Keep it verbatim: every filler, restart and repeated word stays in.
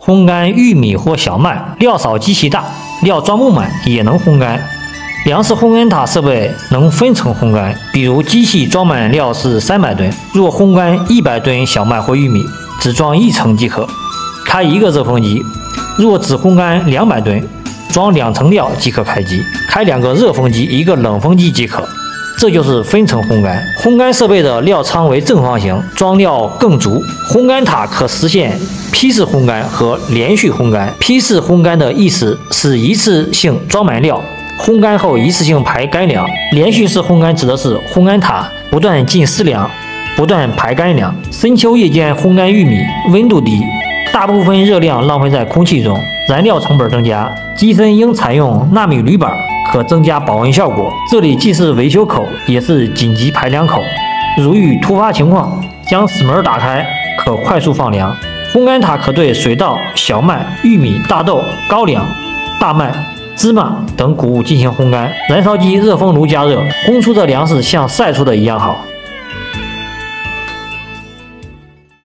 烘干玉米或小麦，料少机器大，料装不满也能烘干。粮食烘干塔设备能分层烘干，比如机器装满料是三百吨，若烘干一百吨小麦或玉米，只装一层即可，开一个热风机；若只烘干两百吨，装两层料即可开机，开两个热风机，一个冷风机即可。这就是分层烘干。烘干设备的料仓为正方形，装料更足。烘干塔可实现批次烘干和连续烘干。批次烘干的意思是一次性装满料，烘干后一次性排干粮。连续式烘干指的是烘干塔不断进湿粮，不断排干粮。深秋夜间烘干玉米，温度低，大部分热量浪费在空气中，燃料成本增加。机身应采用纳米铝板，可增加保温效果。这里既是维修口，也是紧急排粮口。如遇突发情况，将死门打开，可快速放粮。烘干塔可对水稻、小麦、玉米、大豆、高粱、大麦、芝麻等谷物进行烘干。燃烧机热风炉加热，烘出的粮食像晒出的一样好。